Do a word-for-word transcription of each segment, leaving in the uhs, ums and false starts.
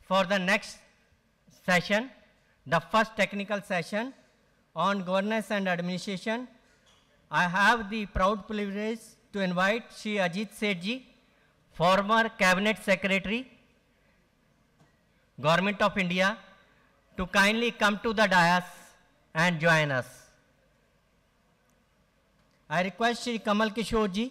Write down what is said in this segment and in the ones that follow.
for the next session, the first technical session on governance and administration. I have the proud privilege to invite Shri Ajit Seth, former Cabinet Secretary, Government of India, to kindly come to the dais and join us. I request Shri Kamal Kishore,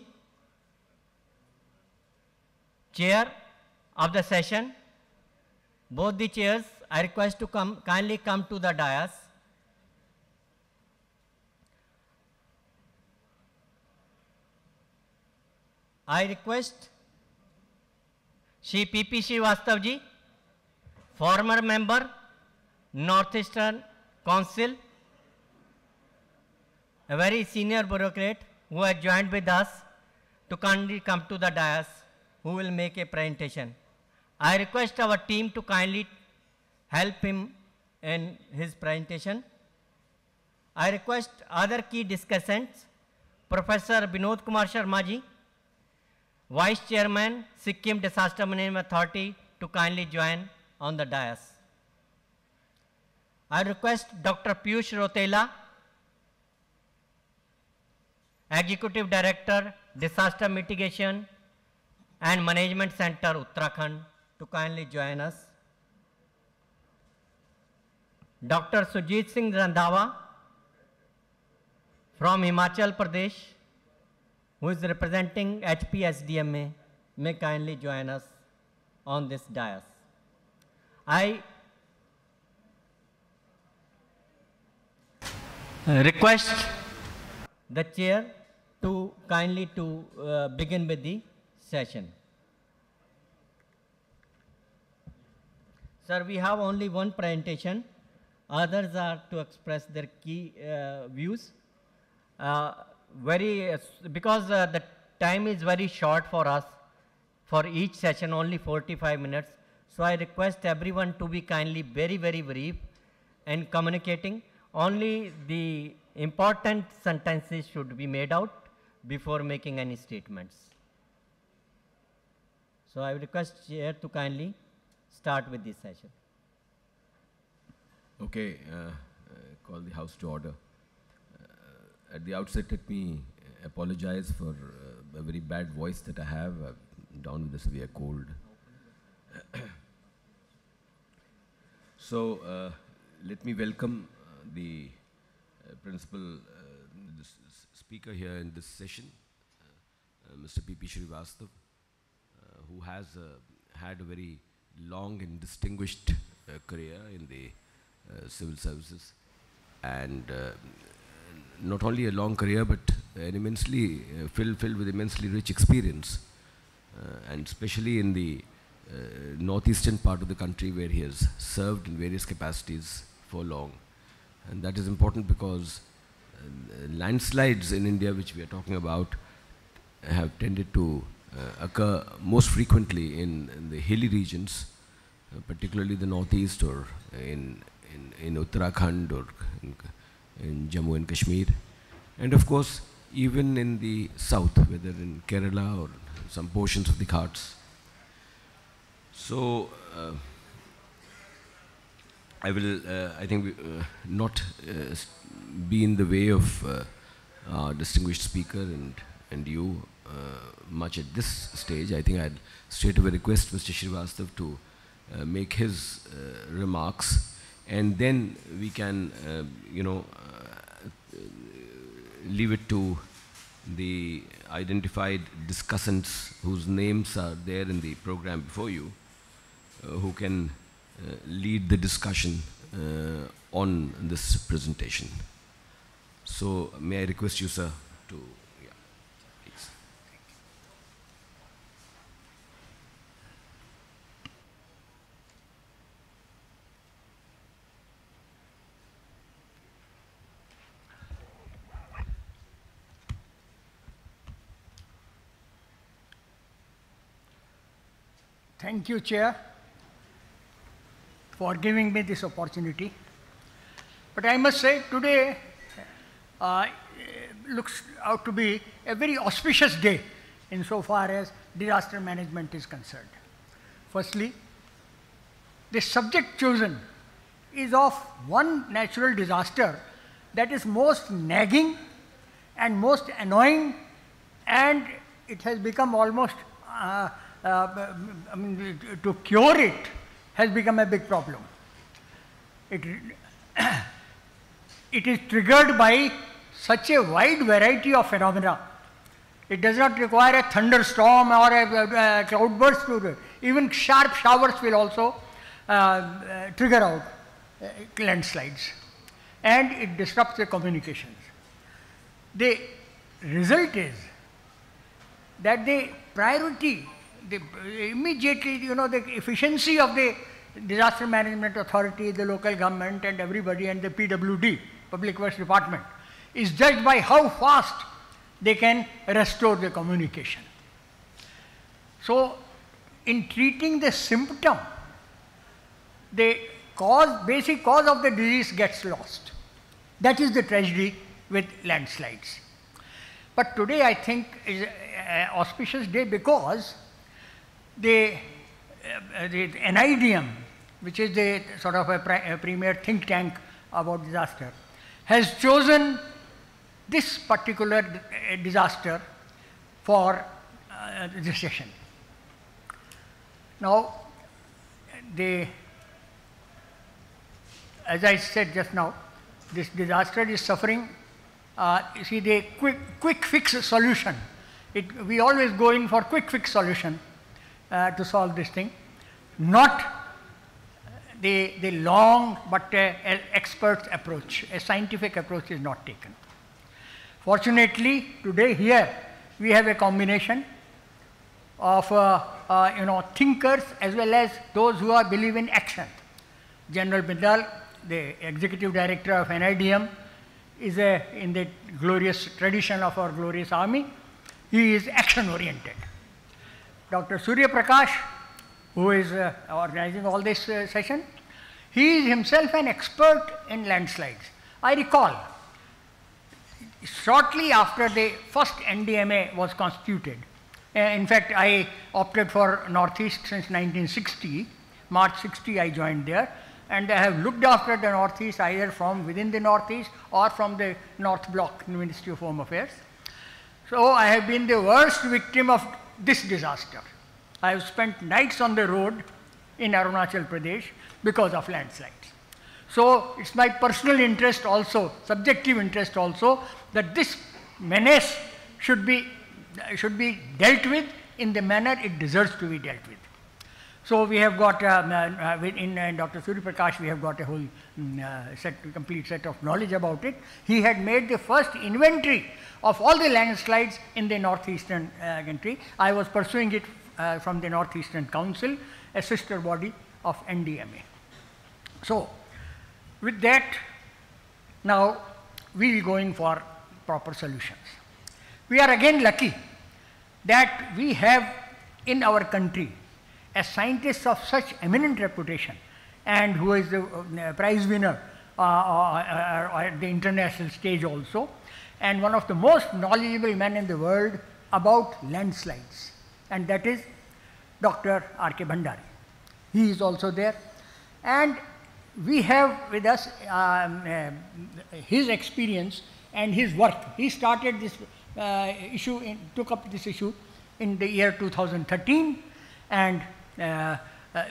Chair of the session. Both the chairs, I request to come, kindly come to the dais. I request Shri P Shrivastav, former member, Northeastern Council, a very senior bureaucrat who has joined with us, to kindly come to the dais, who will make a presentation. I request our team to kindly help him in his presentation. I request other key discussants, Professor Vinod Kumar Sharma ji, Vice Chairman, Sikkim Disaster Management Authority, to kindly join on the dais. I request Doctor Piyoosh Rautela, Executive Director, Disaster Mitigation and Management Center, Uttarakhand, to kindly join us. Doctor Sujit Singh Randhawa from Himachal Pradesh, who is representing H P S D M A, may kindly join us on this dais. I request the chair to kindly to uh, begin with the session. Sir, we have only one presentation. Others are to express their key uh, views. Uh, very, uh, because uh, the time is very short for us, for each session only forty-five minutes. So I request everyone to be kindly very, very brief in communicating. Only the important sentences should be made out before making any statements. So I would request Chair to kindly start with this session. Okay, uh, uh, call the House to order. Uh, at the outset, let me apologize for uh, a very bad voice that I have. I'm down with a severe cold. So, uh, let me welcome uh, the uh, principal uh, this speaker here in this session, uh, uh, Mister P Shrivastav, uh, who has uh, had a very long and distinguished uh, career in the uh, civil services, and uh, not only a long career, but an immensely uh, filled, filled with immensely rich experience, uh, and especially in the uh, northeastern part of the country, where he has served in various capacities for long. And that is important because uh, landslides in India, which we are talking about, have tended to uh, occur most frequently in, in the hilly regions, uh, particularly the northeast, or in, in, in Uttarakhand, or in, in Jammu and Kashmir. And of course, even in the south, whether in Kerala or some portions of the Ghats. So, uh, I will, uh, I think, uh, not uh, be in the way of uh, our distinguished speaker and, and you uh, much at this stage. I think I'd straight away request Mister Shrivastav to uh, make his uh, remarks, and then we can, uh, you know, uh, leave it to the identified discussants whose names are there in the program before you, uh, who can uh, lead the discussion uh, on this presentation. So may I request you, sir, to, yeah, please. Thank you, Chair, for giving me this opportunity. But I must say, today uh, looks out to be a very auspicious day insofar as disaster management is concerned. Firstly, the subject chosen is of one natural disaster that is most nagging and most annoying, and it has become almost, uh, uh, I mean, to cure it has become a big problem. It, it is triggered by such a wide variety of phenomena. It does not require a thunderstorm or a, a, a cloudburst to do it. Even sharp showers will also uh, uh, trigger out uh, landslides, and it disrupts the communications. The result is that the priority, the immediately, you know, the efficiency of the disaster management authority, the local government and everybody, and the P W D, Public Works Department, is judged by how fast they can restore the communication. So, in treating the symptom, the cause, basic cause of the disease gets lost. That is the tragedy with landslides. But today I think is an auspicious day because the, uh, the N I D M, which is the sort of a, a premier think tank about disaster, has chosen this particular disaster for uh, this session. Now, the, as I said just now, this disaster is suffering, uh, you see, the quick, quick fix solution. It, we always go in for quick fix solution uh, to solve this thing, not the, the long but uh, expert approach. A scientific approach is not taken. Fortunately, today here we have a combination of uh, uh, you know, thinkers as well as those who are believe in action. General Bindal, the executive director of N I D M, is a, in the glorious tradition of our glorious army. He is action oriented. Doctor Surya Prakash, who is uh, organizing all this uh, session, he is himself an expert in landslides. I recall, shortly after the first N D M A was constituted, uh, in fact, I opted for Northeast since nineteen sixty, March sixty I joined there, and I have looked after the Northeast either from within the Northeast or from the North Block, Ministry of Home Affairs. So I have been the worst victim of this disaster. I have spent nights on the road in Arunachal Pradesh because of landslides. So it's my personal interest also, subjective interest also, that this menace should be, should be dealt with in the manner it deserves to be dealt with. So we have got, um, uh, in uh, Doctor Surya Prakash, we have got a whole um, uh, set, complete set of knowledge about it. He had made the first inventory of all the landslides in the northeastern uh, country. I was pursuing it uh, from the Northeastern Council, a sister body of N D M A. So, with that, now we will go in for proper solutions. We are again lucky that we have in our country a scientist of such eminent reputation and who is the uh, prize winner uh, uh, uh, at the international stage also, and one of the most knowledgeable men in the world about landslides, and that is Doctor R K Bhandari. He is also there, and we have with us um, uh, his experience and his work. He started this uh, issue, in, took up this issue in the year two thousand thirteen, and uh, uh,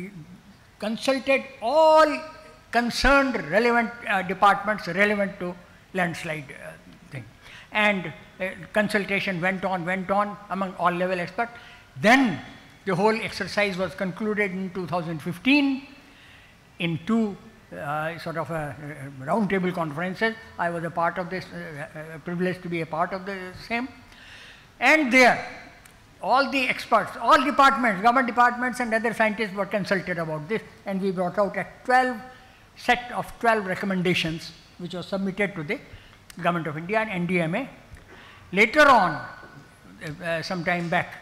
consulted all concerned relevant uh, departments relevant to landslide uh, thing. And uh, consultation went on, went on among all level experts. Then the whole exercise was concluded in two thousand fifteen in two uh, sort of uh, roundtable conferences. I was a part of this, uh, uh, privileged to be a part of the same. And there, all the experts, all departments, government departments and other scientists were consulted about this, and we brought out a twelve set of twelve recommendations which was submitted to the Government of India and N D M A. Later on, uh, some time back,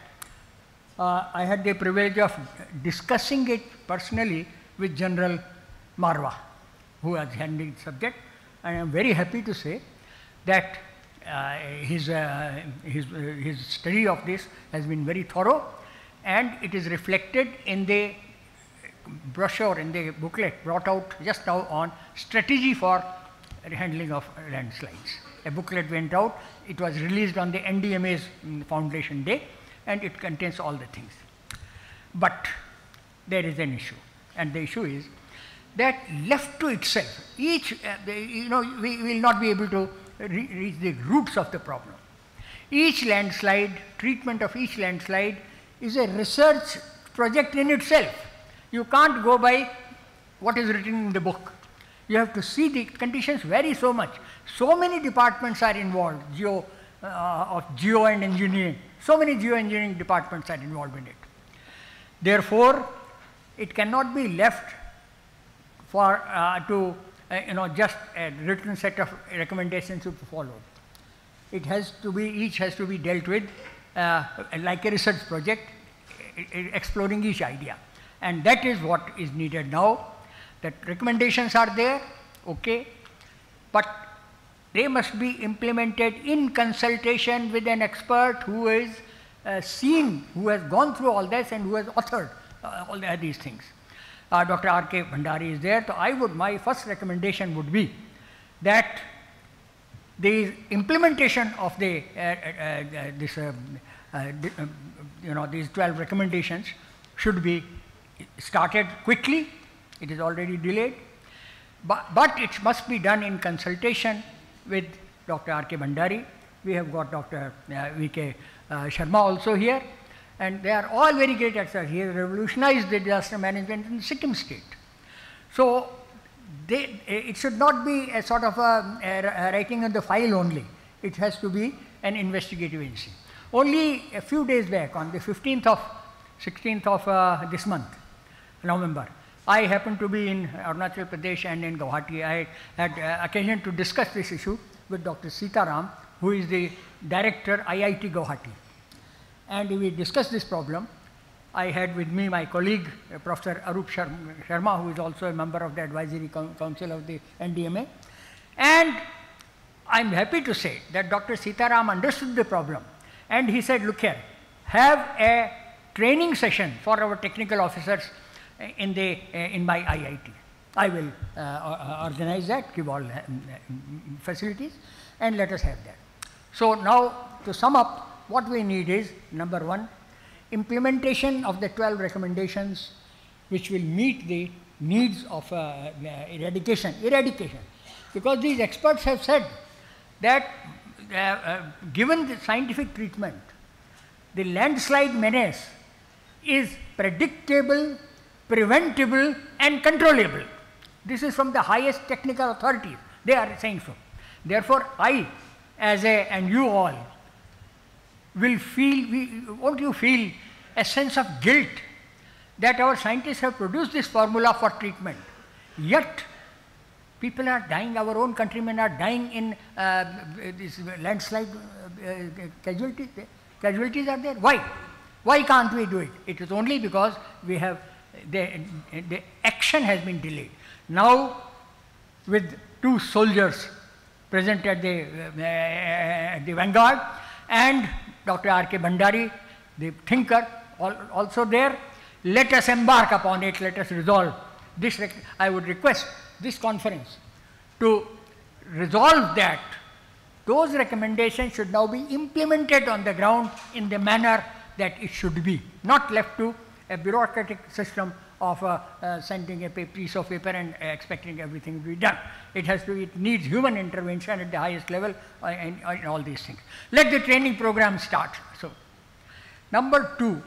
uh, I had the privilege of discussing it personally with General Marwa, who was handling the subject. I am very happy to say that uh, his, uh, his, uh, his study of this has been very thorough, and it is reflected in the brochure, in the booklet brought out just now on strategy for handling of landslides. A booklet went out, it was released on the N D M A's Foundation Day, and it contains all the things. But there is an issue, and the issue is that left to itself, each, uh, the, you know, we will not be able to re reach the roots of the problem. Each landslide, treatment of each landslide is a research project in itself. You can't go by what is written in the book. You have to see the conditions vary so much. So many departments are involved, geo, uh, of geo and engineering. So many geoengineering departments are involved in it. Therefore, it cannot be left for uh, to uh, you know just a written set of recommendations to be followed. It has to be, each has to be dealt with uh, like a research project, exploring each idea. And that is what is needed now. That recommendations are there, okay, but they must be implemented in consultation with an expert who is uh, seen, who has gone through all this and who has authored uh, all the, these things. Uh, Doctor R K Bhandari is there, so I would, my first recommendation would be that the implementation of the, uh, uh, uh, this, um, uh, you know, these twelve recommendations should be started quickly. It is already delayed, but, but it must be done in consultation with Doctor R K Bhandari. We have got Doctor Uh, V K Uh, Sharma also here, and they are all very great experts. He has revolutionized the disaster management in the Sikkim state. So they, it should not be a sort of a, a writing on the file only. It has to be an investigative agency. Only a few days back, on the fifteenth of, sixteenth of uh, this month, November, I happened to be in Arunachal Pradesh and in Guwahati. I had uh, occasion to discuss this issue with Doctor Sitaram, who is the director I I T Guwahati. And we discussed this problem. I had with me my colleague, uh, Professor Arup Sharma, who is also a member of the advisory council of the N D M A. And I'm happy to say that Doctor Sitaram understood the problem. And he said, look here, have a training session for our technical officers in, the, uh, in my I I T. I will uh, organize that, give all uh, facilities, and let us have that. So now, to sum up, what we need is, number one, implementation of the twelve recommendations which will meet the needs of uh, eradication, eradication. Because these experts have said that uh, uh, given the scientific treatment, the landslide menace is predictable, preventable and controllable. This is from the highest technical authorities. They are saying so. Therefore, I as a, and you all, will feel, we, won't you feel a sense of guilt that our scientists have produced this formula for treatment, yet people are dying, our own countrymen are dying in uh, this landslide uh, casualties, casualties are there. Why? Why can't we do it? It is only because we have, the, the action has been delayed. Now, with two soldiers present at the, uh, at the vanguard, and Doctor R K Bhandari, the thinker, all, also there, let us embark upon it, let us resolve this. I would request this conference to resolve that. Those recommendations should now be implemented on the ground in the manner that it should be, not left to a bureaucratic system of uh, uh, sending a piece of paper and uh, expecting everything to be done. It has to, it needs human intervention at the highest level uh, and, and all these things. Let the training program start. So, number two,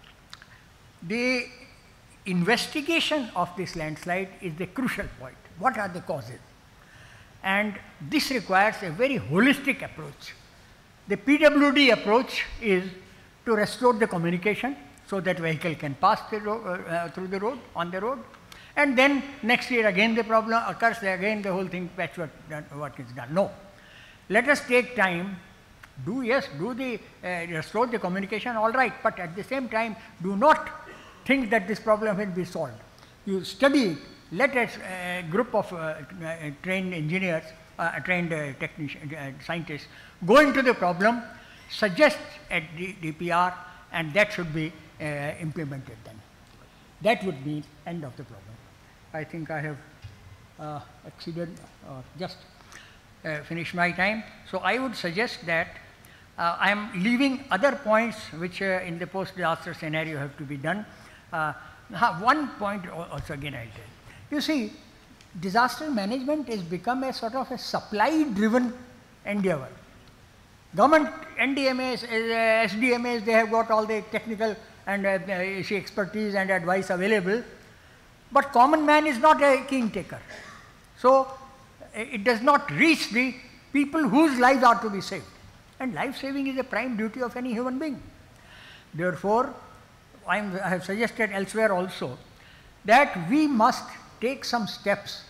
the investigation of this landslide is the crucial point. What are the causes? And this requires a very holistic approach. The P W D approach is to restore the communication so that vehicle can pass the road, uh, through the road, on the road. And then next year again the problem occurs, again the whole thing patchwork work is done. No. Let us take time, do yes, do the, uh, restore the communication, all right, but at the same time do not think that this problem will be solved. You study it, let a uh, group of uh, uh, trained engineers, uh, trained uh, technicians, uh, scientists go into the problem, suggest a D P R, and that should be uh, implemented then. That would be end of the problem. I think I have uh, exceeded or just uh, finished my time. So I would suggest that uh, I am leaving other points which uh, in the post-disaster scenario have to be done. Uh, one point also again I'll tell. You see, disaster management has become a sort of a supply-driven endeavor. Government N D M As, uh, S D M As, they have got all the technical and uh, expertise and advice available, but common man is not a keen taker. So it does not reach the people whose lives are to be saved. And life saving is a prime duty of any human being. Therefore, I, am, I have suggested elsewhere also that we must take some steps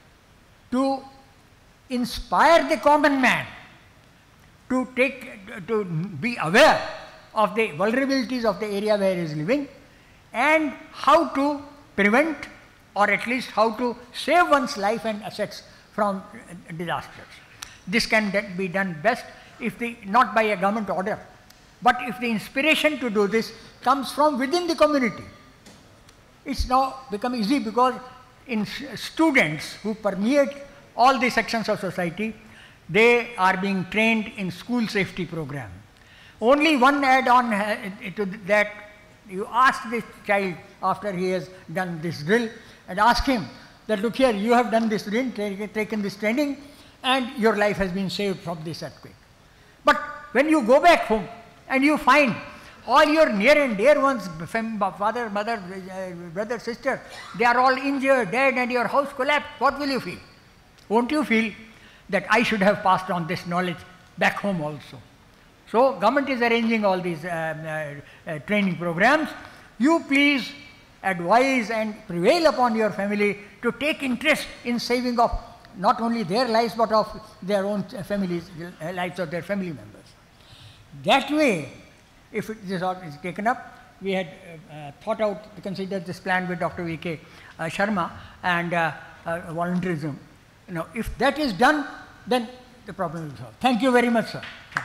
to inspire the common man to take, to be aware of the vulnerabilities of the area where he is living and how to prevent or at least how to save one's life and assets from disasters. This can be done best if the, not by a government order, but if the inspiration to do this comes from within the community. It's now become easy because in students who permeate all the sections of society, they are being trained in school safety program. Only one add-on to that, you ask this child after he has done this drill and ask him that, look here, you have done this drill, taken this training, and your life has been saved from this earthquake. But when you go back home and you find all your near and dear ones, father, mother, brother, sister, they are all injured, dead, and your house collapsed, what will you feel? Won't you feel that I should have passed on this knowledge back home also? So government is arranging all these uh, uh, uh, training programs. You please advise and prevail upon your family to take interest in saving of not only their lives but of their own families, uh, lives of their family members. That way, if it, this is taken up, we had uh, uh, thought out, considered this plan with Doctor V K Uh, Sharma and uh, uh, volunteerism. You know, if that is done, then the problem is solved. Thank you very much, sir.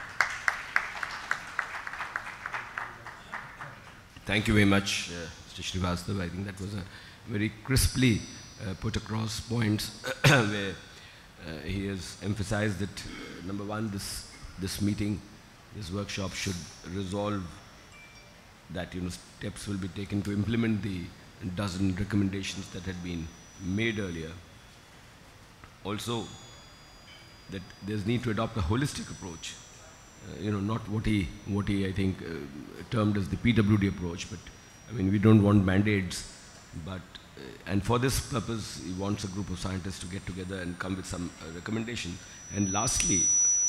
Thank you very much, uh, Mister Shrivastav. I think that was a very crisply uh, put across points where uh, he has emphasized that, uh, number one, this, this meeting, this workshop should resolve that, you know, steps will be taken to implement the dozen recommendations that had been made earlier. Also, that there's need to adopt a holistic approach. Uh, you know, not what he, what he I think, uh, termed as the P W D approach, but I mean, we don't want band-aids, but, uh, and for this purpose, he wants a group of scientists to get together and come with some uh, recommendation. And lastly,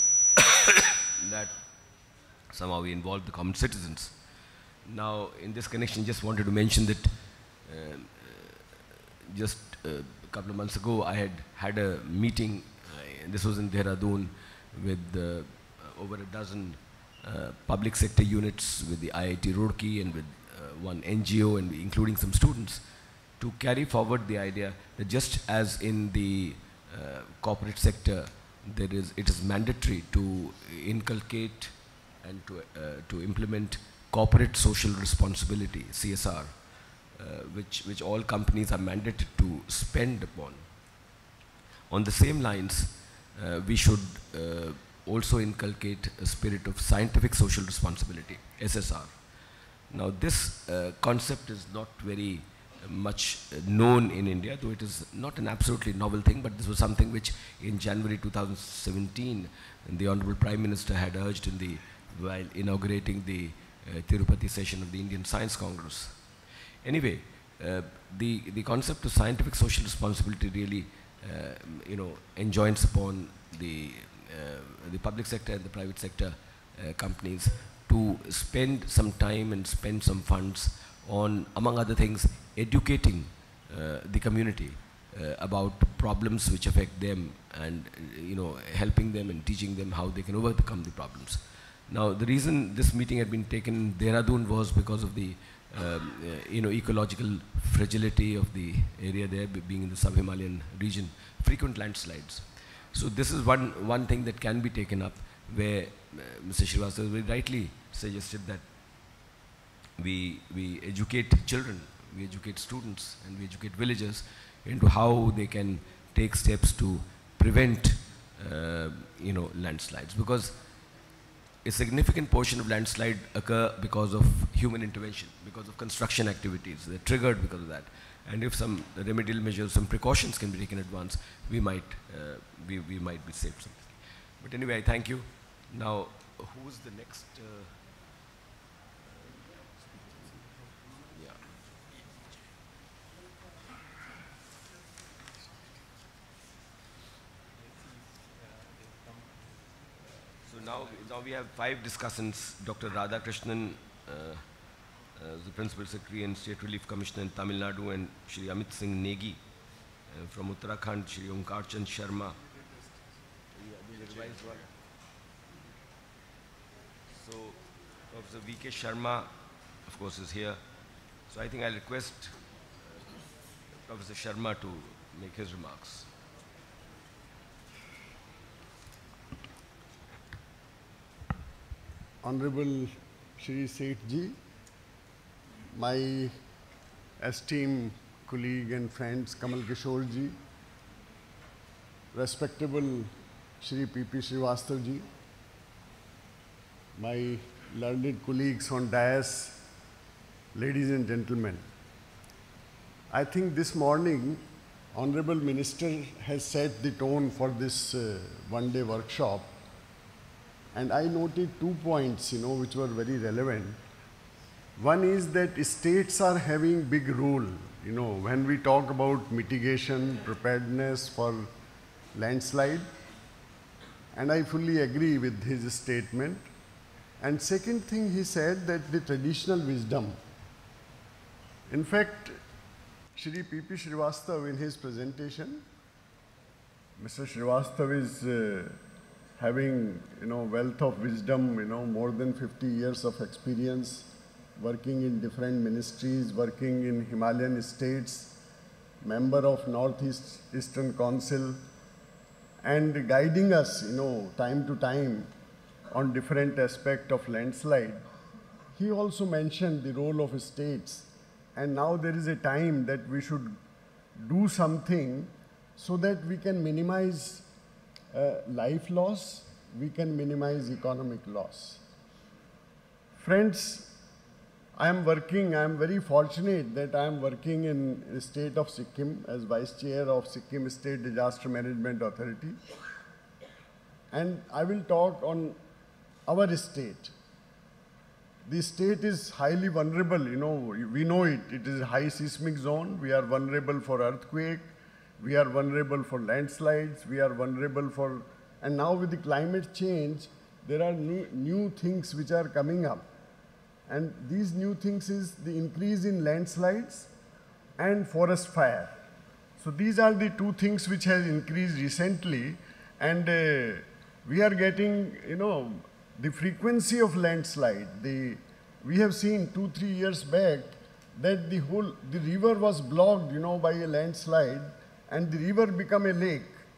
that somehow we involve the common citizens. Now, in this connection, just wanted to mention that uh, uh, just uh, a couple of months ago, I had had a meeting, uh, this was in Dehradun, with uh, over a dozen uh, public sector units, with the I I T Roorkee and with uh, one N G O, and including some students, to carry forward the idea that just as in the uh, corporate sector, there is, it is mandatory to inculcate and to, uh, to implement corporate social responsibility, C S R, uh, which, which all companies are mandated to spend upon. On the same lines, uh, we should uh, also inculcate a spirit of scientific social responsibility, S S R. Now this uh, concept is not very uh, much uh, known in India, though it is not an absolutely novel thing, but this was something which in January two thousand seventeen, the Honorable Prime Minister had urged in the, while inaugurating the uh, Tirupati session of the Indian Science Congress. Anyway, uh, the, the concept of scientific social responsibility really uh, you know, enjoins upon the Uh, the public sector and the private sector uh, companies to spend some time and spend some funds on, among other things, educating uh, the community uh, about problems which affect them, and uh, you know, helping them and teaching them how they can overcome the problems. Now, the reason this meeting had been taken in Dehradun was because of the um, uh, you know, ecological fragility of the area there, being in the sub-Himalayan region, frequent landslides. So this is one, one thing that can be taken up, where uh, Mister Shrivastav very rightly suggested that we, we educate children we educate students and we educate villagers into how they can take steps to prevent, uh, you know, landslides. Because a significant portion of landslide occur because of human intervention, because of construction activities. They're triggered because of that. And if some remedial measures, some precautions can be taken in advance, we might, uh, we, we might be saved. But anyway, I thank you. Now, who's the next? Uh, yeah. So now, now we have five discussants. Doctor Radhakrishnan, uh, uh, the Principal Secretary and State Relief Commissioner in Tamil Nadu, and Shri Amit Singh Negi uh, from Uttarakhand, Shri Omkarchand Sharma. So, Professor V K Sharma, of course, is here. So I think I'll request Professor Sharma to make his remarks. Honorable Shri Seth Ji, my esteemed colleague and friends Kamal Kishore Ji, respectable Shri P Shrivastav Ji, my learned colleagues on dais, ladies and gentlemen. I think this morning, Honorable Minister has set the tone for this uh, one-day workshop. And I noted two points, you know, which were very relevant. One is that states are having big role, you know, when we talk about mitigation, preparedness for landslide. And I fully agree with his statement. And second thing, he said that the traditional wisdom. In fact, Shri P P Shrivastav in his presentation, Mister Shrivastav is uh, having, you know, wealth of wisdom, you know, more than fifty years of experience, working in different ministries, working in Himalayan states, member of Northeast Eastern Council, and guiding us, you know, time to time on different aspects of landslide. He also mentioned the role of states, and now there is a time that we should do something so that we can minimize uh, life loss, we can minimize economic loss. Friends, I am working, I am very fortunate that I am working in the state of Sikkim as Vice Chair of Sikkim State Disaster Management Authority. And I will talk on our state. The state is highly vulnerable, you know, we know it. It is a high seismic zone. We are vulnerable for earthquake. We are vulnerable for landslides. We are vulnerable for, and now with the climate change, there are new, new things which are coming up. And these new things is the increase in landslides and forest fire. So these are the two things which has increased recently. And uh, we are getting, you know, the frequency of landslide. The, we have seen two, three years back that the whole, the river was blocked, you know, by a landslide, and the river became a lake.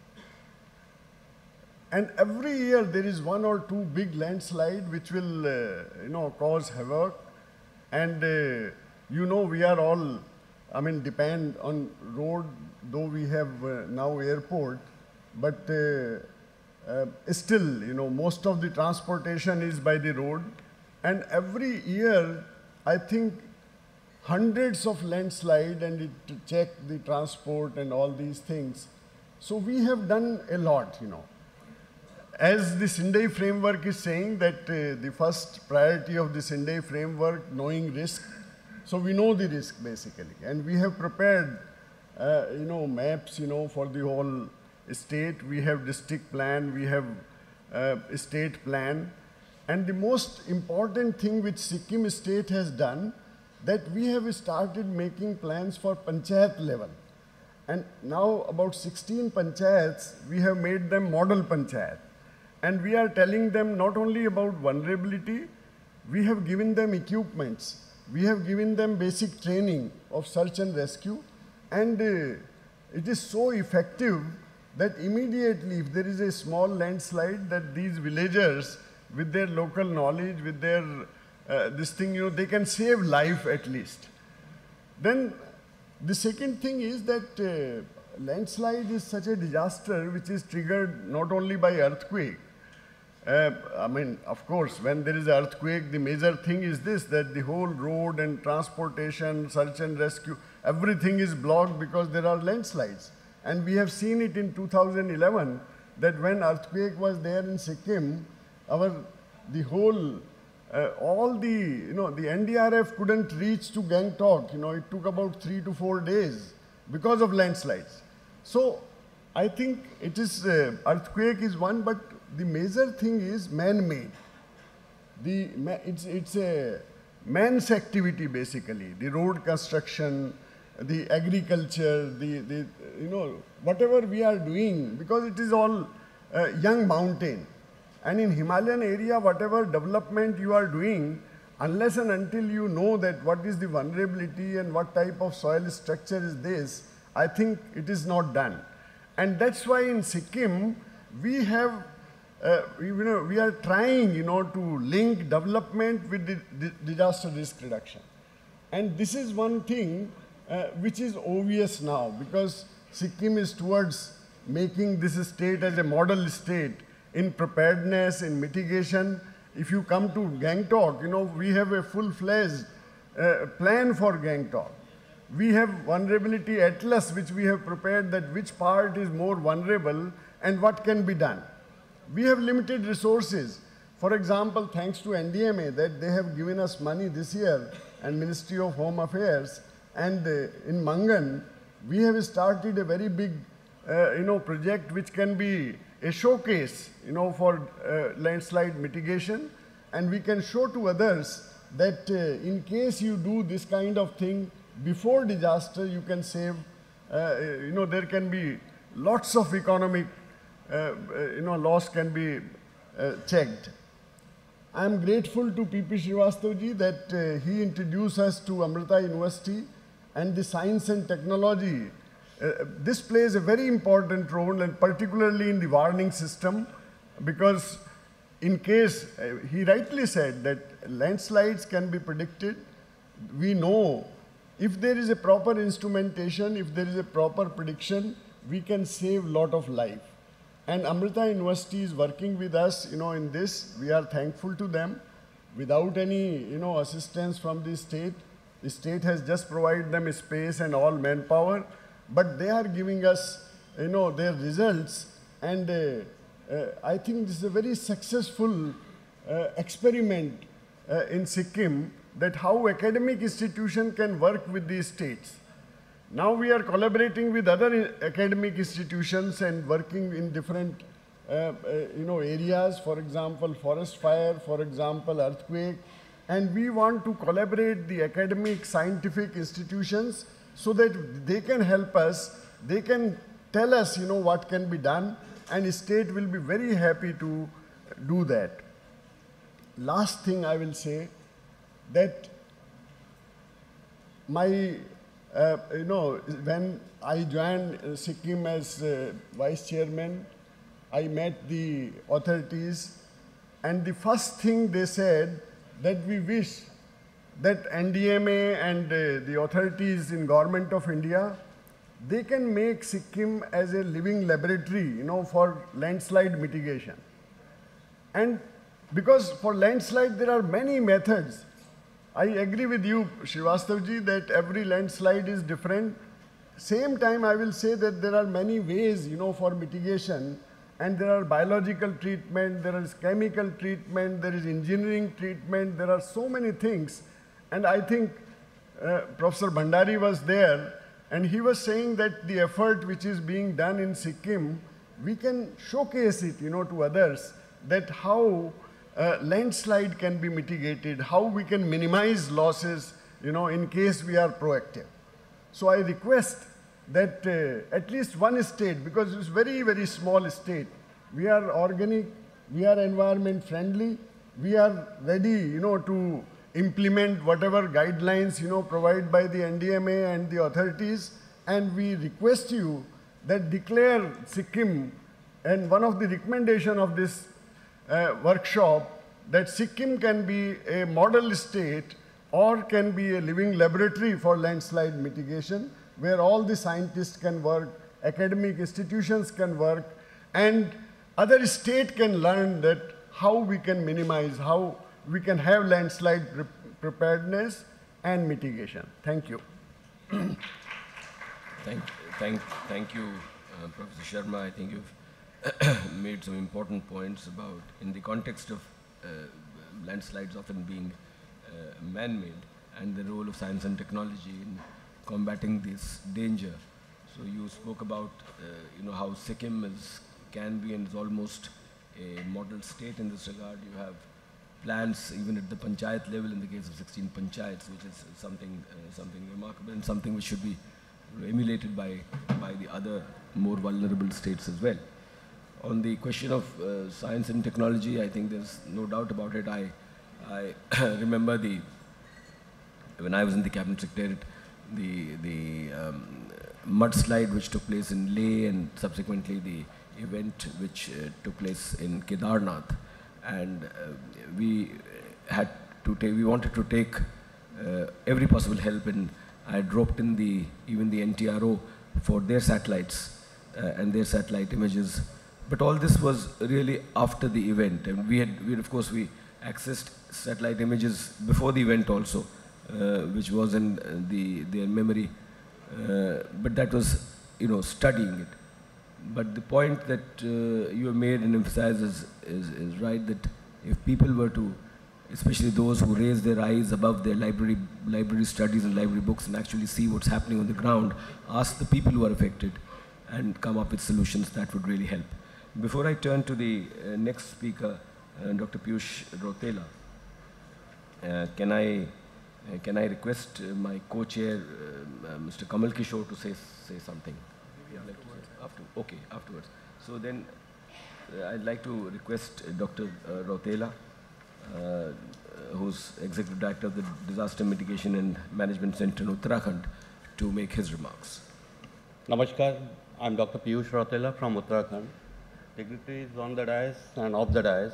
And every year there is one or two big landslide which will, uh, you know, cause havoc. And, uh, you know, we are all, I mean, depend on road, though we have uh, now airport, but uh, uh, still, you know, most of the transportation is by the road. And every year, I think, hundreds of landslide and it, to check the transport and all these things. So we have done a lot, you know. As the Sindai framework is saying that uh, the first priority of the Sindai framework, knowing risk. So we know the risk basically, and we have prepared, uh, you know, maps, you know, for the whole state. We have district plan, we have uh, state plan. And the most important thing which Sikkim state has done, that we have started making plans for panchayat level. And now about sixteen panchayats, we have made them model panchayat. And we are telling them not only about vulnerability, we have given them equipments. We have given them basic training of search and rescue. And uh, it is so effective that immediately if there is a small landslide, that these villagers with their local knowledge, with their uh, this thing, you know, they can save life at least. Then the second thing is that uh, landslide is such a disaster which is triggered not only by earthquake. Uh, I mean, of course, when there is an earthquake, the major thing is this, that the whole road and transportation, search and rescue, everything is blocked because there are landslides. And we have seen it in two thousand eleven, that when earthquake was there in Sikkim, our, the whole, uh, all the, you know, the N D R F couldn't reach to Gangtok. You know, it took about three to four days because of landslides. So I think it is, uh, earthquake is one, but the major thing is man-made. The, it's, it's a man's activity basically, the road construction, the agriculture, the, the, you know, whatever we are doing, because it is all uh, young mountain. And in Himalayan area, whatever development you are doing, unless and until you know that what is the vulnerability and what type of soil structure is this, I think it is not done. And that's why in Sikkim, we have, uh, we, you know, we are trying, you know, to link development with the, the disaster risk reduction. And this is one thing uh, which is obvious now, because Sikkim is towards making this state as a model state in preparedness, in mitigation. If you come to Gangtok, you know, we have a full-fledged uh, plan for Gangtok. We have vulnerability atlas which we have prepared, that which part is more vulnerable and what can be done. We have limited resources. For example, thanks to N D M A, that they have given us money this year, and Ministry of Home Affairs, and uh, in Mangan, we have started a very big uh, you know, project which can be a showcase, you know, for uh, landslide mitigation, and we can show to others that uh, in case you do this kind of thing before disaster, you can save, uh, you know, there can be lots of economic, uh, you know, loss can be uh, checked. I am grateful to P P Shrivastav ji that uh, he introduced us to Amrita University and the science and technology. Uh, this plays a very important role, and particularly in the warning system, because in case, uh, he rightly said that landslides can be predicted. We know if there is a proper instrumentation, if there is a proper prediction, we can save a lot of life. And Amrita University is working with us, you know, in this. We are thankful to them. Without any, you know, assistance from the state, the state has just provided them space and all manpower, but they are giving us, you know, their results. And uh, uh, I think this is a very successful uh, experiment uh, in Sikkim, that how academic institution can work with these states. Now we are collaborating with other academic institutions and working in different uh, uh, you know, areas, for example, forest fire, for example, earthquake. And we want to collaborate the academic scientific institutions so that they can help us, they can tell us, you know, what can be done, and the state will be very happy to do that. Last thing I will say, that my, uh, you know, when I joined uh, Sikkim as uh, vice chairman, I met the authorities, and the first thing they said that we wish that N D M A and uh, the authorities in Government of India, they can make Sikkim as a living laboratory, you know, for landslide mitigation. And because for landslide there are many methods. I agree with you, Shrivastav ji, that every landslide is different. Same time, I will say that there are many ways, you know, for mitigation, and there are biological treatment, there is chemical treatment, there is engineering treatment, there are so many things. And I think uh, Professor Bhandari was there, and he was saying that the effort which is being done in Sikkim, we can showcase it, you know, to others, that how Uh, landslide can be mitigated, how we can minimize losses, you know, in case we are proactive. So I request that uh, at least one state, because it's very, very small state, we are organic, we are environment friendly, we are ready, you know, to implement whatever guidelines, you know, provided by the N D M A and the authorities, and we request you that declare Sikkim, and one of the recommendation of this Uh, workshop, that Sikkim can be a model state or can be a living laboratory for landslide mitigation, where all the scientists can work, academic institutions can work, and other states can learn that how we can minimize, how we can have landslide pre preparedness and mitigation. Thank you. Thank, thank, thank you, uh, Professor Sharma. I think you've made some important points about, in the context of uh, landslides often being uh, man-made, and the role of science and technology in combating this danger. So you spoke about, uh, you know, how Sikkim is, can be and is almost a model state in this regard. You have plans even at the panchayat level in the case of sixteen panchayats, which is something, uh, something remarkable and something which should be emulated by, by the other more vulnerable states as well. On the question of uh, science and technology, I think there's no doubt about it. I, I remember the, when I was in the cabinet secretariat, the, the um, mudslide which took place in Leh, and subsequently the event which uh, took place in Kedarnath. And uh, we had to take, we wanted to take uh, every possible help, and I dropped in the, even the N T R O for their satellites uh, and their satellite images. But all this was really after the event, and we had, we had of course, we accessed satellite images before the event also, uh, which was in uh, the, their memory, uh, but that was, you know, studying it. But the point that uh, you have made and emphasized is, is, is right, that if people were to, especially those who raise their eyes above their library, library studies and library books and actually see what's happening on the ground, ask the people who are affected and come up with solutions, that would really help. Before I turn to the uh, next speaker, uh, Doctor Piyoosh Rautela, uh, can I uh, can I request uh, my co-chair, uh, uh, Mister Kamal Kishore, to say say something? Yeah, like to say after, okay, afterwards. So then, uh, I'd like to request uh, Doctor Uh, Rautela, uh, who's Executive Director of the Disaster Mitigation and Management Center in Uttarakhand, to make his remarks. Namaskar, I'm Doctor Piyoosh Rautela from Uttarakhand. Dignitaries on the dais and off the dais.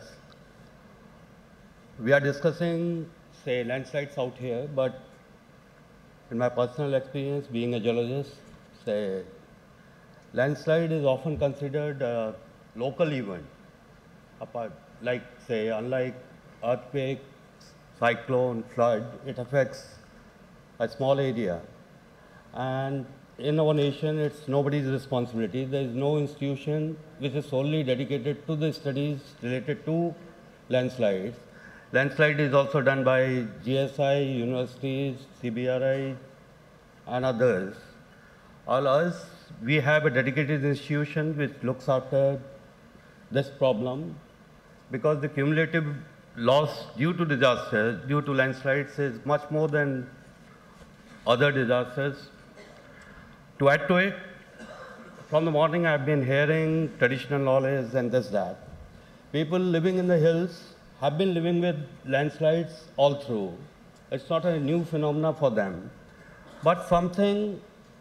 We are discussing, say, landslides out here, but in my personal experience, being a geologist, say, landslide is often considered a local event. Apart, like, say, unlike earthquake, cyclone, flood, it affects a small area. And in our nation, it's nobody's responsibility. There is no institution which is solely dedicated to the studies related to landslides. Landslide is also done by G S I, universities, C B R I, and others. All us, we have a dedicated institution which looks after this problem, because the cumulative loss due to disasters, due to landslides, is much more than other disasters. To add to it, from the morning I've been hearing traditional knowledge and this, that. People living in the hills have been living with landslides all through. It's not a new phenomena for them. But something,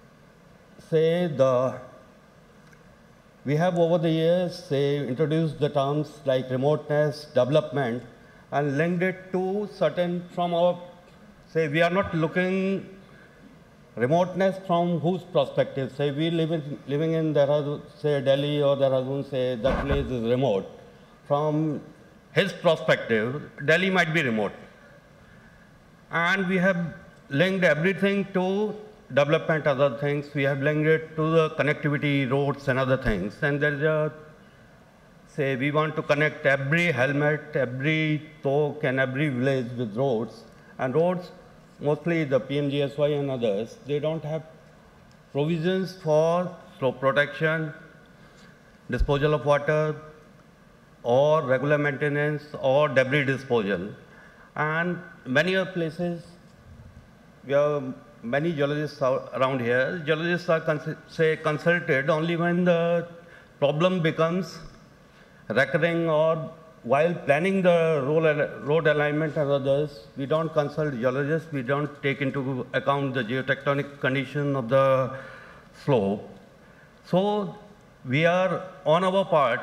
say, the, we have over the years, say, introduced the terms like remoteness, development, and linked it to certain, from our, say, we are not looking remoteness from whose perspective? Say we live in, living in Dehradun, say Delhi or Dehradun, say that place is remote. From his perspective, Delhi might be remote. And we have linked everything to development, other things. We have linked it to the connectivity, roads and other things. And there is a, say we want to connect every helmet, every talk and every village with roads. And roads, mostly the P M G S Y and others, they don't have provisions for slope protection, disposal of water, or regular maintenance, or debris disposal. And many of places, we have many geologists around here. Geologists are, cons say, consulted only when the problem becomes recurring, or while planning the road alignment and others, we don't consult geologists, we don't take into account the geotectonic condition of the slope. So we are on our part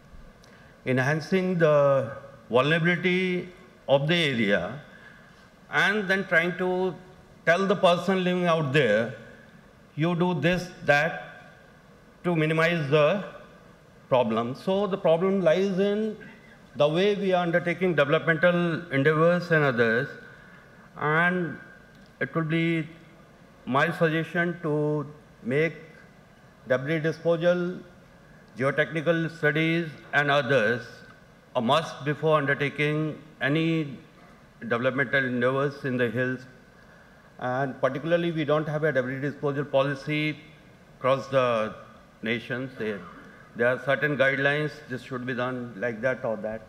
enhancing the vulnerability of the area, and then trying to tell the person living out there, you do this, that, to minimize the problem. So the problem lies in the way we are undertaking developmental endeavors and others, and it would be my suggestion to make debris disposal, geotechnical studies and others a must before undertaking any developmental endeavors in the hills. And particularly, we don't have a debris disposal policy across the nation. There, there are certain guidelines, this should be done like that or that.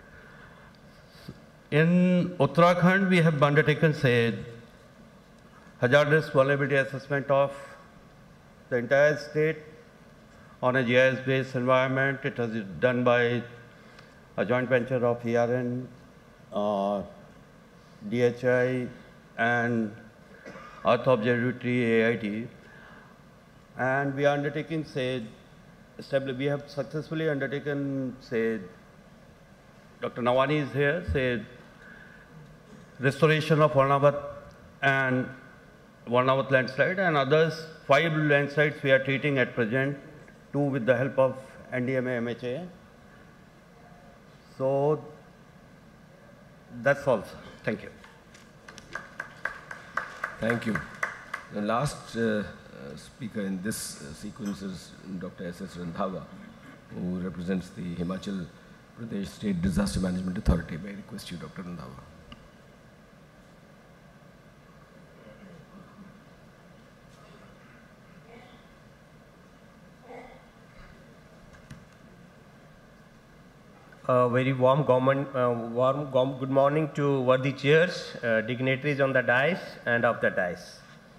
In Uttarakhand, we have undertaken, say, hazardous vulnerability assessment of the entire state on a G I S-based environment. It was done by a joint venture of E R N, uh, D H I, and Earth Observatory A I T. And we are undertaking, say, we have successfully undertaken, say, Doctor Nawani is here, say, restoration of Randhawa and Randhawa landslide, and others, five landslides we are treating at present, two with the help of N D M A, M H A. So that's all, sir. Thank you. Thank you. The last uh, uh, speaker in this uh, sequence is Doctor S S Randhawa, who represents the Himachal Pradesh State Disaster Management Authority. May I request you, Doctor Randhawa. A very warm, government, uh, warm good morning to worthy chairs, uh, dignitaries on the dais and off the dais.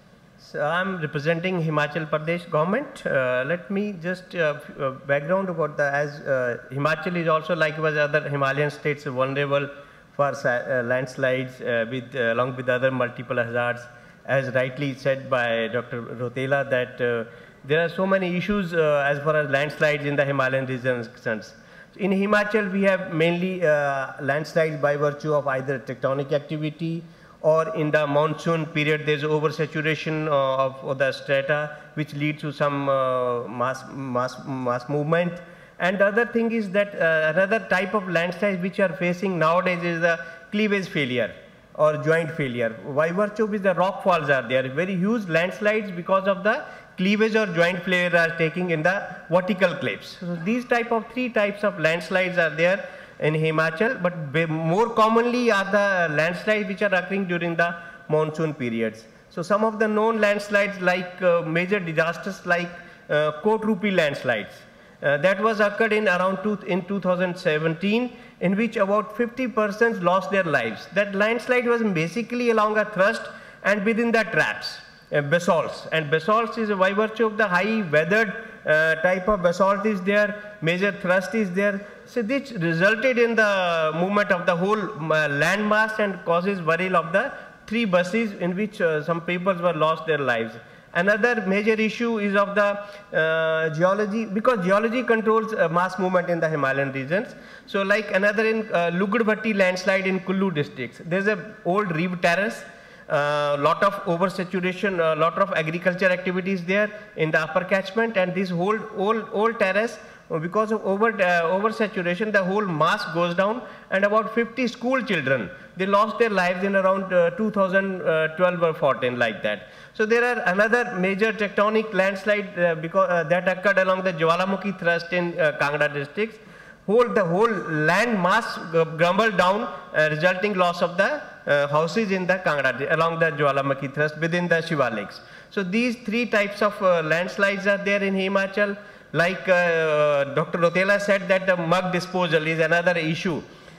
So I'm representing Himachal Pradesh government. Uh, let me just uh, uh, background about the, as uh, Himachal is also likewise other Himalayan states vulnerable for uh, landslides uh, with, uh, along with other multiple hazards. As rightly said by Doctor Rautela that uh, there are so many issues uh, as far as landslides in the Himalayan region is concerned. In Himachal, we have mainly uh, landslides by virtue of either tectonic activity or in the monsoon period, there's oversaturation uh, of, of the strata, which leads to some uh, mass, mass, mass movement. And the other thing is that uh, another type of landslides which are facing nowadays is the cleavage failure or joint failure. By virtue of the rock falls are there, very huge landslides because of the cleavage or joint failure are taking in the vertical cliffs. So these type of three types of landslides are there in Himachal, but more commonly are the landslides which are occurring during the monsoon periods. So some of the known landslides like uh, major disasters like uh, Kotrupi landslides. Uh, that was occurred in around two, in two thousand seventeen, in which about fifty persons lost their lives. That landslide was basically along a thrust and within the traps. Uh, basalts, and basalts is by virtue of the high weathered uh, type of basalt is there, major thrust is there. So this resulted in the movement of the whole uh, land mass and causes burial of the three buses in which uh, some people were lost their lives. Another major issue is of the uh, geology, because geology controls uh, mass movement in the Himalayan regions. So like another in uh, Lugudbhatti landslide in Kullu districts, there's a old reef terrace. Uh, lot of oversaturation, a uh, lot of agriculture activities there in the upper catchment, and this whole old, old terrace, uh, because of over uh, oversaturation, the whole mass goes down, and about fifty school children, they lost their lives in around uh, two thousand twelve or fourteen, like that. So there are another major tectonic landslide uh, because uh, that occurred along the Jwalamukhi thrust in uh, Kangra districts. Whole, the whole land mass grumbled down, uh, resulting loss of the uh, houses in the Kangra, along the Jwalamukhi thrust within the Shiva lakes. So these three types of uh, landslides are there in Himachal. Like uh, Doctor Rautela said that the mud disposal is another issue.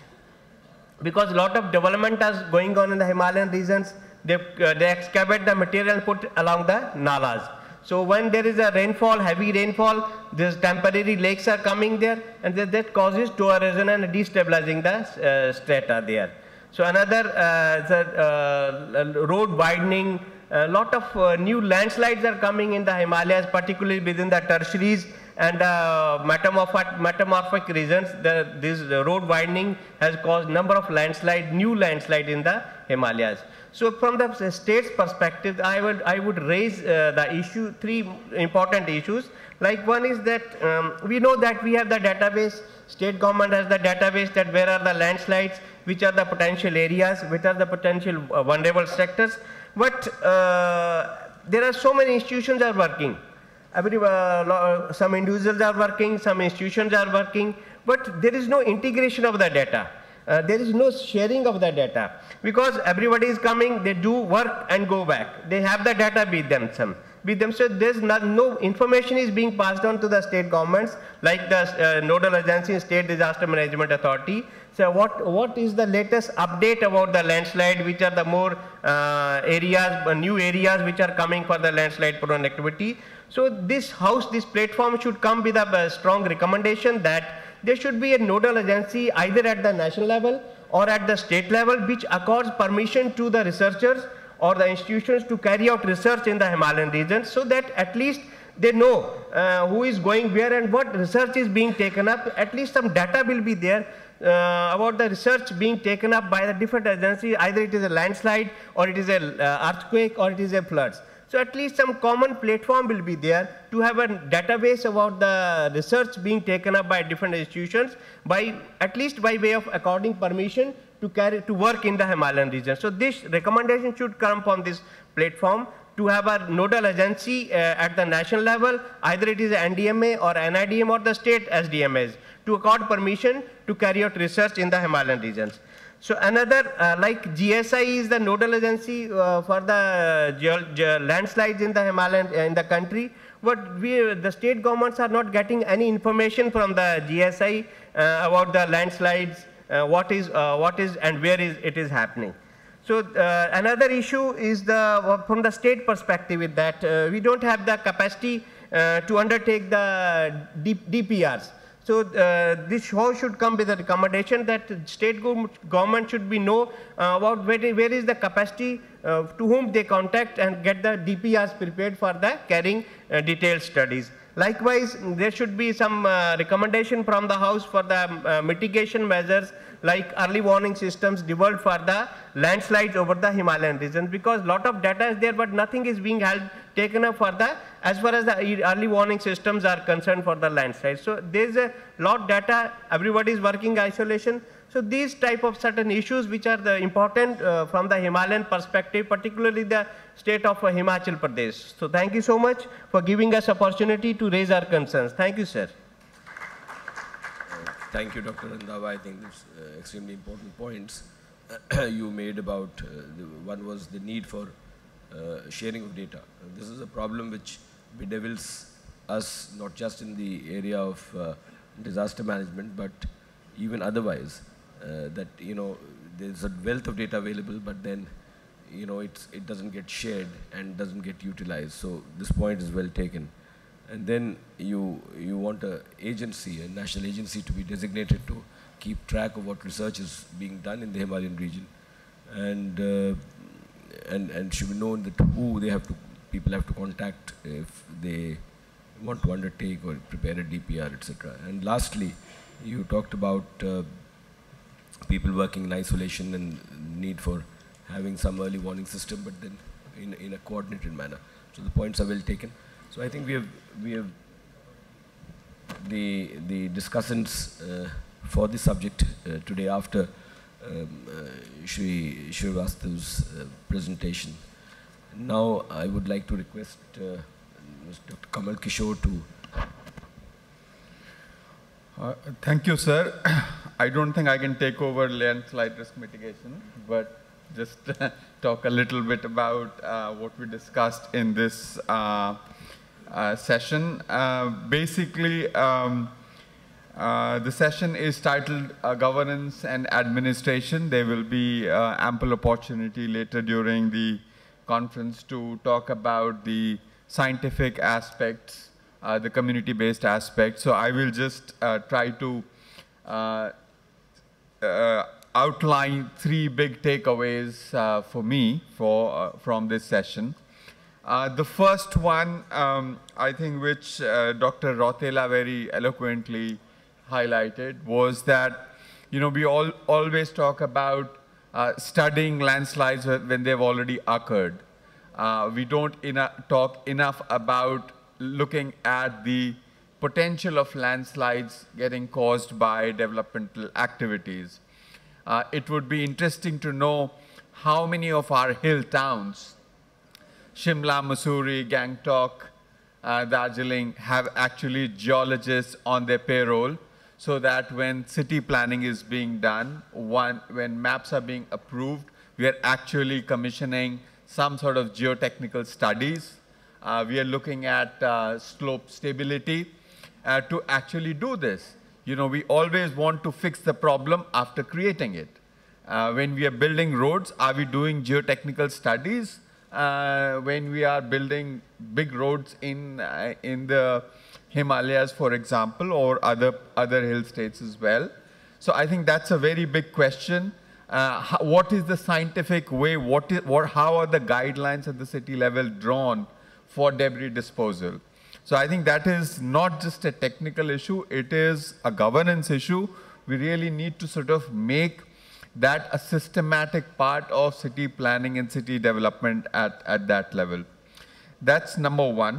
Because a lot of development is going on in the Himalayan regions, they, uh, they excavate the material and put along the nalas. So when there is a rainfall, heavy rainfall, these temporary lakes are coming there, and that, that causes erosion and destabilizing the uh, strata there. So another uh, the, uh, road widening, a lot of uh, new landslides are coming in the Himalayas, particularly within the tertiaries, and uh, metamorphic, metamorphic regions, the, this the road widening has caused number of landslide, new landslide in the Himalayas. So from the state's perspective, I would, I would raise uh, the issue, three important issues. Like one is that um, we know that we have the database, state government has the database that where are the landslides, which are the potential areas, which are the potential uh, vulnerable sectors. But uh, there are so many institutions are working. Every, uh, some individuals are working, some institutions are working, but there is no integration of the data. Uh, there is no sharing of the data because everybody is coming, they do work and go back. They have the data with them. Some, with them. So there's not, no information is being passed on to the state governments like the uh, nodal agency, State Disaster Management Authority. So what, what is the latest update about the landslide, which are the more uh, areas, uh, new areas which are coming for the landslide prone activity. So this house, this platform should come with a uh, strong recommendation that there should be a nodal agency either at the national level or at the state level which accords permission to the researchers or the institutions to carry out research in the Himalayan region so that at least they know uh, who is going where and what research is being taken up. At least some data will be there uh, about the research being taken up by the different agencies, either it is a landslide or it is an uh, earthquake or it is a floods. So at least some common platform will be there to have a database about the research being taken up by different institutions by at least by way of according permission to carry to work in the Himalayan region. So this recommendation should come from this platform to have a nodal agency uh, at the national level, either it is N D M A or N I D M or the state S D M As to accord permission to carry out research in the Himalayan regions. So another, uh, like G S I is the nodal agency uh, for the uh, landslides in the Himalayan, uh, in the country, but we, the state governments are not getting any information from the G S I uh, about the landslides, uh, what is, uh, what is and where is it is happening. So uh, another issue is the, from the state perspective is that uh, we don't have the capacity uh, to undertake the D P Rs. So uh, this house should come with a recommendation that state government should be know uh, about where, where is the capacity uh, to whom they contact and get the D P Rs prepared for the carrying uh, detailed studies. Likewise, there should be some uh, recommendation from the house for the uh, mitigation measures like early warning systems developed for the landslides over the Himalayan region, because lot of data is there but nothing is being held, taken up for the, as far as the early warning systems are concerned for the landslides. So there is a lot of data, everybody is working isolation. So these type of certain issues which are the important uh, from the Himalayan perspective, particularly the state of uh, Himachal Pradesh. So thank you so much for giving us opportunity to raise our concerns. Thank you, sir. Thank you, Doctor Randhawa. I think that's uh, extremely important points you made about, uh, the, one was the need for uh, sharing of data. Uh, this is a problem which bedevils us not just in the area of uh, disaster management, but even otherwise, uh, that, you know, there's a wealth of data available, but then, you know, it's, it doesn't get shared and doesn't get utilized. So this point is well taken. And then you, you want an agency, a national agency to be designated to keep track of what research is being done in the Himalayan region. And, uh, and, and should be known that who they have to, people have to contact if they want to undertake or prepare a D P R, et cetera. And lastly, you talked about uh, people working in isolation and need for having some early warning system, but then in, in a coordinated manner. So the points are well taken. So I think we have, we have the, the discussants uh, for this subject uh, today after um, uh, Shri Shrivastav's uh, presentation. Now I would like to request uh, Mister Doctor Kamal Kishore to. Uh, thank you, sir. I don't think I can take over landslide risk mitigation, but just talk a little bit about uh, what we discussed in this uh, uh, session. Uh, basically, um, uh, the session is titled uh, Governance and Administration. There will be uh, ample opportunity later during the conference to talk about the scientific aspects, uh, the community-based aspects. So I will just uh, try to uh, uh, outline three big takeaways uh, for me for, uh, from this session. Uh, the first one, um, I think, which uh, Doctor Rautela very eloquently highlighted, was that, you know, we all always talk about uh, studying landslides when they've already occurred. Uh, we don't ena- talk enough about looking at the potential of landslides getting caused by developmental activities. Uh, it would be interesting to know how many of our hill towns, Shimla, Mussoorie, Gangtok, uh, Darjeeling, have actually geologists on their payroll, so that when city planning is being done, one, when maps are being approved, we are actually commissioning some sort of geotechnical studies. Uh, we are looking at uh, slope stability uh, to actually do this. You know, we always want to fix the problem after creating it. Uh, when we are building roads, are we doing geotechnical studies? Uh, when we are building big roads in, uh, in the Himalayas, for example, or other, other hill states as well. So I think that's a very big question. Uh, how, what is the scientific way, what is, what, how are the guidelines at the city level drawn for debris disposal? So I think that is not just a technical issue, it is a governance issue. We really need to sort of make that a systematic part of city planning and city development at, at that level. That's number one.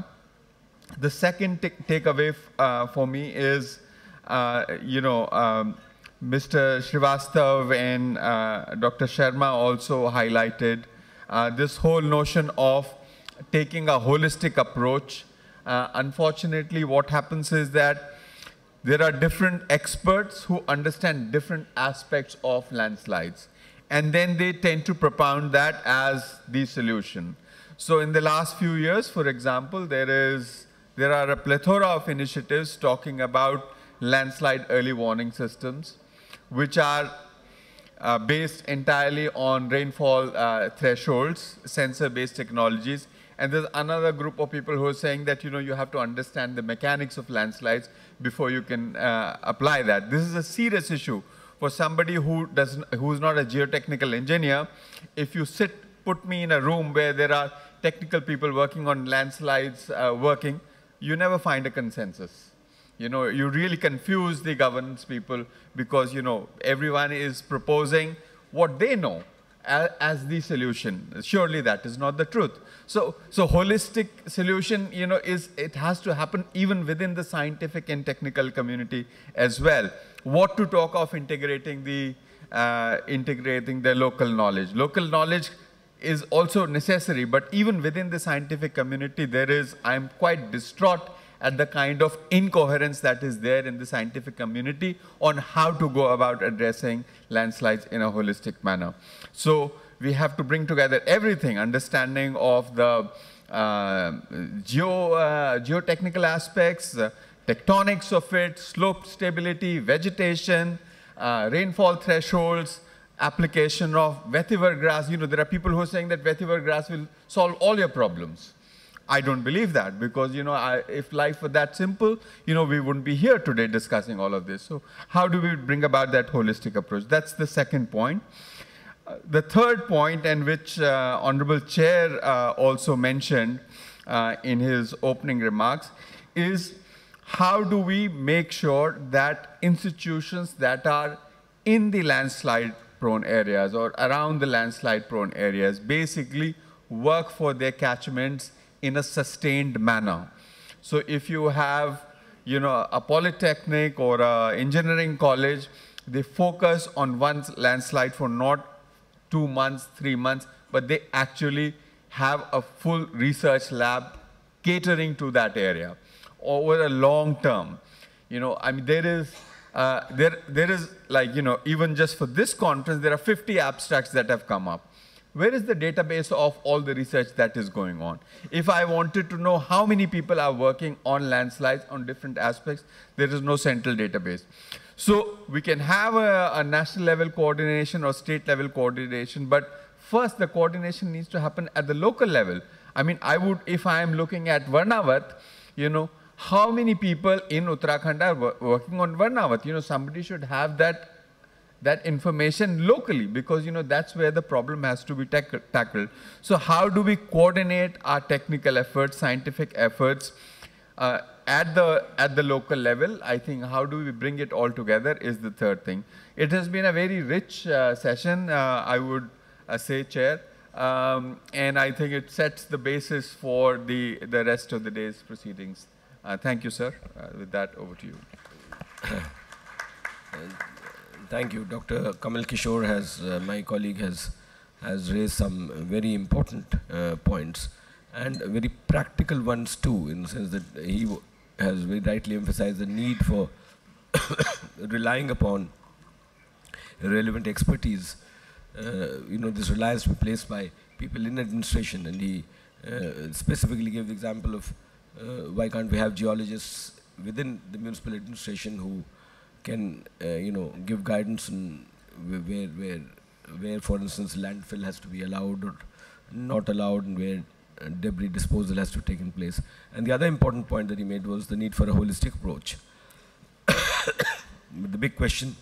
The second takeaway uh, for me is, uh, you know, um, Mister Shrivastav and uh, Doctor Sharma also highlighted uh, this whole notion of taking a holistic approach. Uh, unfortunately, what happens is that there are different experts who understand different aspects of landslides, and then they tend to propound that as the solution. So in the last few years, for example, there is there are a plethora of initiatives talking about landslide early warning systems, which are uh, based entirely on rainfall uh, thresholds, sensor-based technologies. And there's another group of people who are saying that, you know, you have to understand the mechanics of landslides before you can uh, apply that. This is a serious issue for somebody who doesn't, who's not a geotechnical engineer. If you sit, put me in a room where there are technical people working on landslides uh, working, you never find a consensus. You know, you really confuse the governance people because, you know, everyone is proposing what they know as, as the solution. Surely that is not the truth. So, so holistic solution, you know, is, it has to happen even within the scientific and technical community as well. What to talk of integrating the, uh, integrating the local knowledge. Local knowledge is also necessary, but even within the scientific community, there is, I'm quite distraught at the kind of incoherence that is there in the scientific community on how to go about addressing landslides in a holistic manner. So we have to bring together everything, understanding of the uh, geo, uh, geotechnical aspects, uh, tectonics of it, slope stability, vegetation, uh, rainfall thresholds, application of vetiver grass. You know, there are people who are saying that vetiver grass will solve all your problems. I don't believe that because, you know, I, if life were that simple, you know, we wouldn't be here today discussing all of this. So how do we bring about that holistic approach? That's the second point. Uh, the third point, and which uh, Honorable Chair uh, also mentioned uh, in his opening remarks, is how do we make sure that institutions that are in the landslide prone areas or around the landslide prone areas basically work for their catchments in a sustained manner. So if you have, you know, a polytechnic or an engineering college, they focus on one landslide for not two months, three months, but they actually have a full research lab catering to that area over a long term. You know, I mean, there is, uh, there, there is like, you know, even just for this conference, there are fifty abstracts that have come up. Where is the database of all the research that is going on? If I wanted to know how many people are working on landslides on different aspects, there is no central database. So we can have a, a national level coordination or state level coordination, but first the coordination needs to happen at the local level. I mean, I would, if I am looking at Varnavat, you know, how many people in Uttarakhand are working on Varnavat? You know, somebody should have that that information locally, because you know that's where the problem has to be tack tackled. So how do we coordinate our technical efforts, scientific efforts uh, at the at the local level? I think how do we bring it all together is the third thing. It has been a very rich uh, session, uh, I would uh, say, Chair, um, and I think it sets the basis for the the rest of the day's proceedings. Uh, thank you, sir. Uh, with that, over to you. Thank you. Doctor Kamal Kishore has, uh, my colleague has, has raised some very important uh, points and very practical ones too, in the sense that he has very rightly emphasized the need for relying upon relevant expertise. Uh, you know, this reliance to be placed by people in administration, and he uh, specifically gave the example of uh, why can't we have geologists within the municipal administration who can, uh, you know, give guidance on where, where, where, for instance, landfill has to be allowed or not allowed, and where uh, debris disposal has to take in place. And the other important point that he made was the need for a holistic approach. But the big question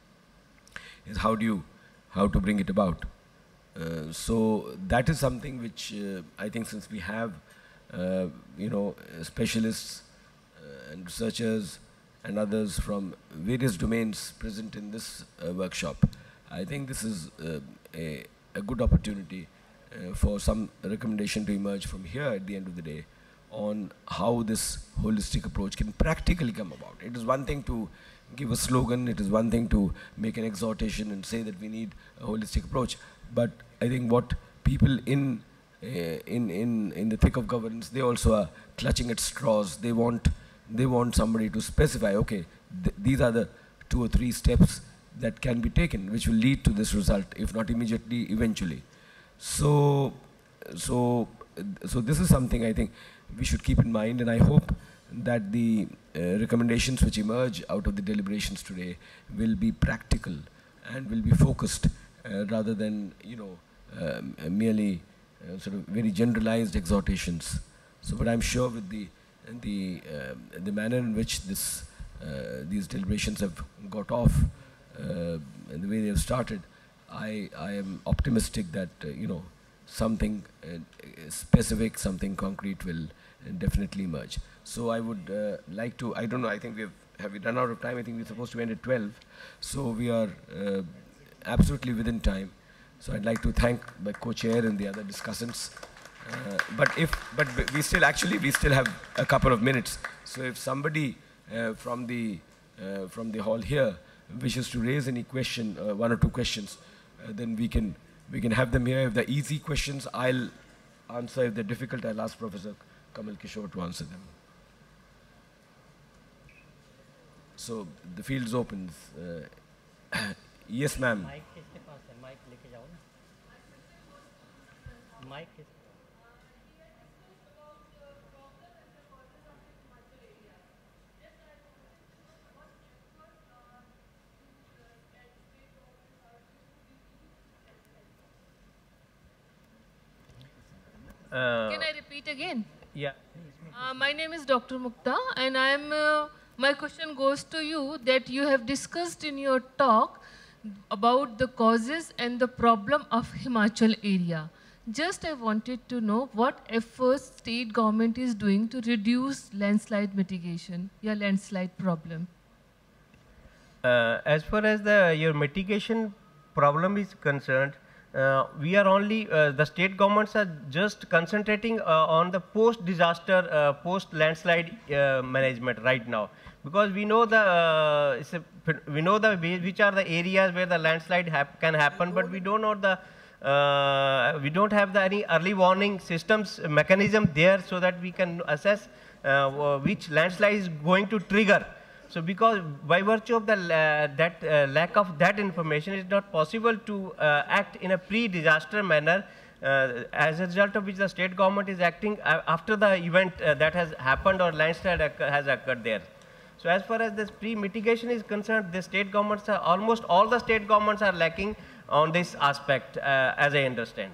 is how do you, how to bring it about. Uh, so that is something which uh, I think, since we have, uh, you know, specialists uh, and researchers and others from various domains present in this uh, workshop, I think this is uh, a, a good opportunity uh, for some recommendation to emerge from here at the end of the day on how this holistic approach can practically come about. It is one thing to give a slogan, it is one thing to make an exhortation and say that we need a holistic approach, but I think what people in, uh, in, in, in the thick of governance, they also are clutching at straws. They want They want somebody to specify, okay, th these are the two or three steps that can be taken, which will lead to this result, if not immediately, eventually. So, so, so this is something I think we should keep in mind, and I hope that the uh, recommendations which emerge out of the deliberations today will be practical and will be focused uh, rather than, you know, um, merely uh, sort of very generalized exhortations. So, but I'm sure with the And the, uh, the manner in which this, uh, these deliberations have got off uh, and the way they have started, I, I am optimistic that, uh, you know, something uh, specific, something concrete will uh, definitely emerge. So I would uh, like to, I don't know, I think we have, have we run out of time? I think we're supposed to end at twelve. So we are uh, absolutely within time. So I'd like to thank my co-chair and the other discussants. Uh, but if, but we still actually, we still have a couple of minutes. So if somebody uh, from the uh, from the hall here wishes to raise any question, uh, one or two questions, uh, then we can we can have them here. If they're easy questions, I'll answer. If they're difficult, I'll ask Professor Kamal Kishore to answer them. So the field's open. Uh, yes, ma'am. Mic किसके पास है? Mic लेके जाओ ना. Mic किस Uh, Can I repeat again? Yeah. Uh, my name is Doctor Mukta, and I am. Uh, my question goes to you that you have discussed in your talk about the causes and the problem of Himachal area. Just I wanted to know what efforts state government is doing to reduce landslide mitigation, your landslide problem. Uh, as far as the your mitigation problem is concerned, Uh, we are only, uh, the state governments are just concentrating uh, on the post-disaster, uh, post-landslide uh, management right now. Because we know the, uh, it's a, we know the which are the areas where the landslide hap can happen, but we don't know the, uh, we don't have the any early warning systems mechanism there so that we can assess uh, which landslide is going to trigger. So because by virtue of the uh, that uh, lack of that information, it's not possible to uh, act in a pre-disaster manner, uh, as a result of which the state government is acting uh, after the event uh, that has happened or landslide has occurred there. So as far as this pre-mitigation is concerned, the state governments are, almost all the state governments are lacking on this aspect, uh, as I understand.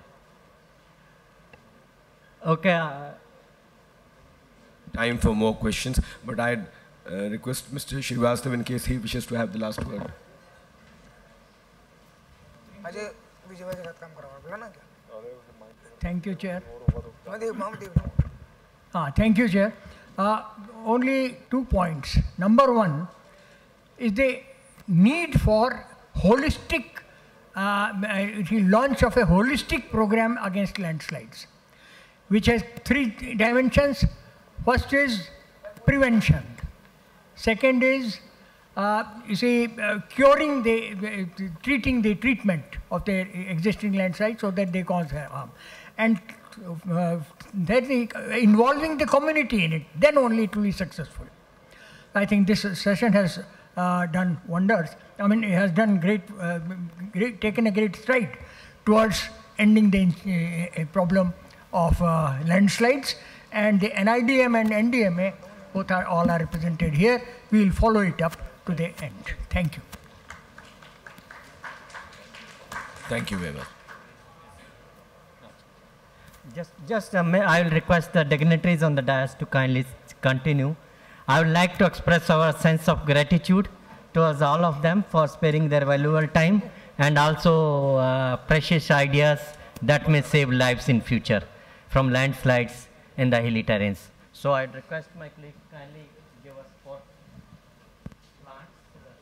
Okay. Uh, Time for more questions, but I'd Uh, request Mister Shrivastav in case he wishes to have the last word. Thank you, Chair. Ah, thank you, Chair. Uh, only two points. Number one is the need for holistic uh, launch of a holistic program against landslides, which has three dimensions. First is prevention. Second is, uh, you see, uh, curing the, the, the, treating the treatment of the existing landslides so that they cause harm. And uh, that the, involving the community in it, then only it will be successful. I think this session has uh, done wonders. I mean, it has done great, uh, great, taken a great stride towards ending the uh, problem of uh, landslides. And the N I D M and N D M A, both are all are represented here. We will follow it up to the end. Thank you. Thank you very much. Just, just uh, may, I will request the dignitaries on the dais to kindly continue. I would like to express our sense of gratitude towards all of them for sparing their valuable time and also uh, precious ideas that may save lives in future from landslides in the hilly terrains. So I'd request my colleague kindly give us four plants.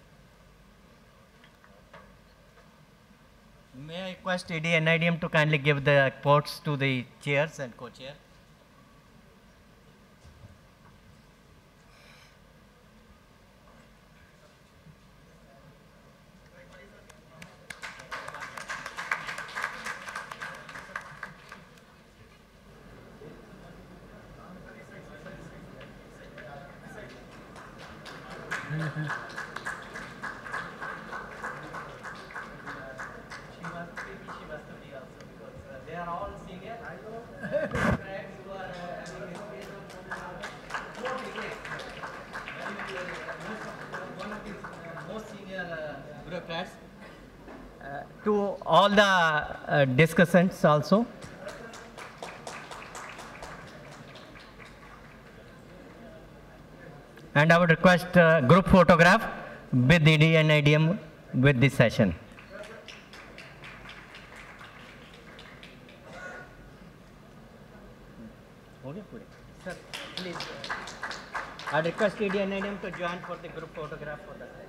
May I request A D and I D M to kindly give the pots to the chairs and co-chair. They are all senior. Most senior bureaucrats. Uh, to all the uh, discussants also. And I would request uh, group photograph with the D and I D M with this session. Sir, please. I request A D and I D M to join for the group photograph for that.